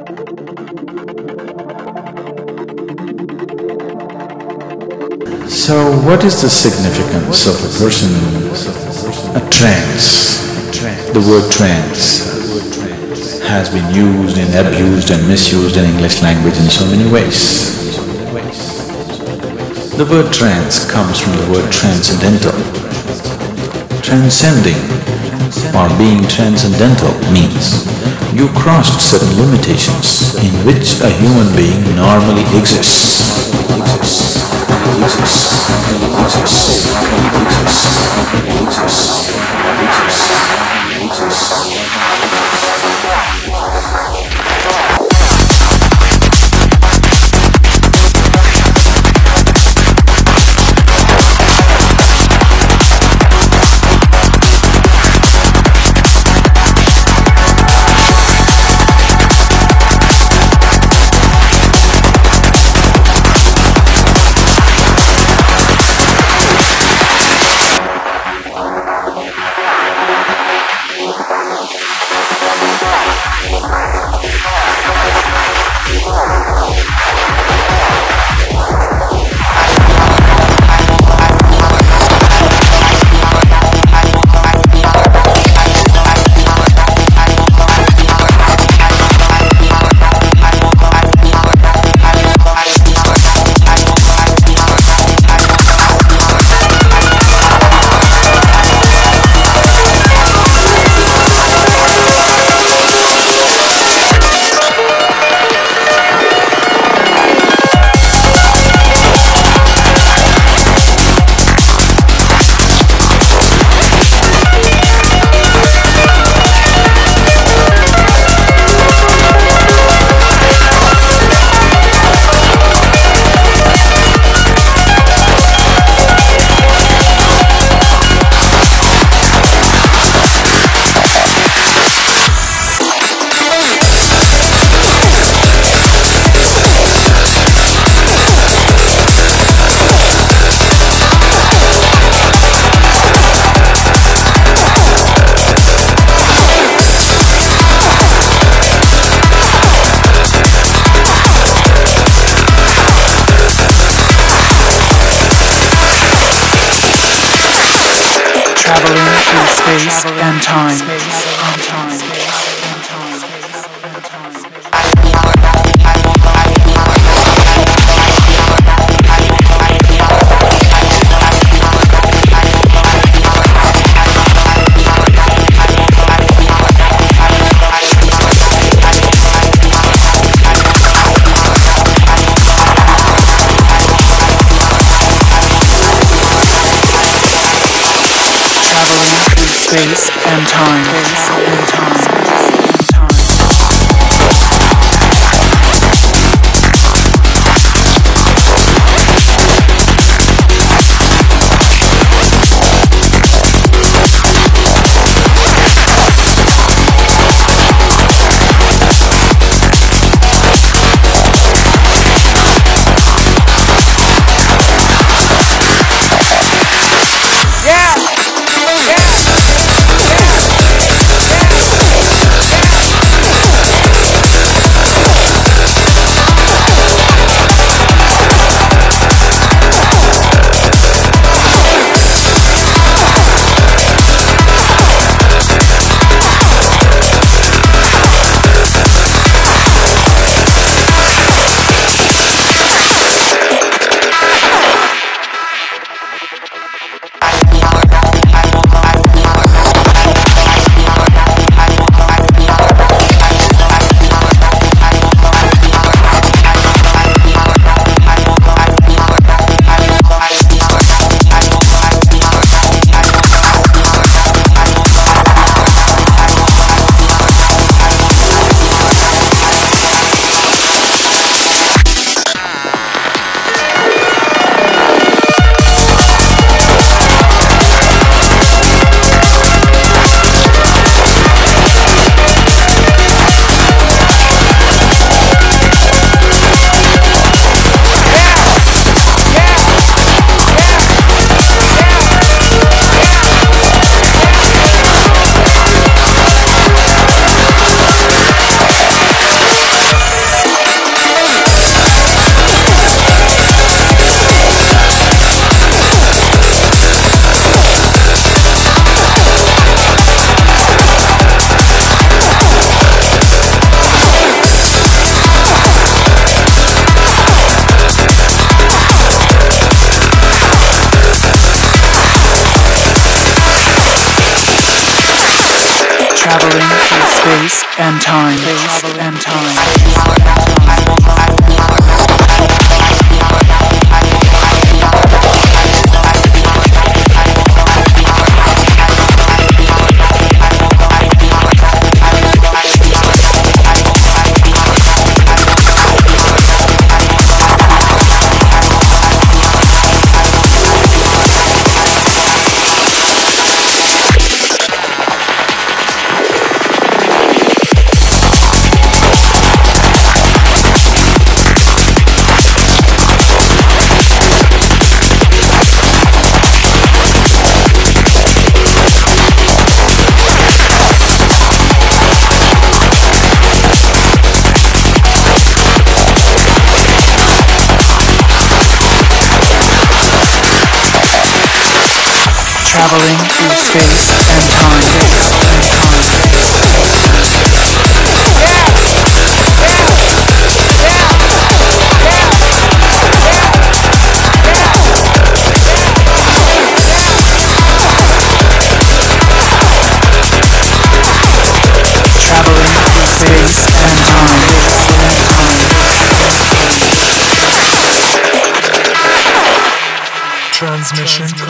So, what is the significance of a person, a trance? The word trance has been used and abused and misused in English language in so many ways. The word trance comes from the word transcendental. Transcending or being transcendental means you crossed certain limitations in which a human being normally exists. Traveling through space and time. Space and time. Yeah. traveling through space and time. Space and time. Traveling through space and time. Traveling through space and time. Transmission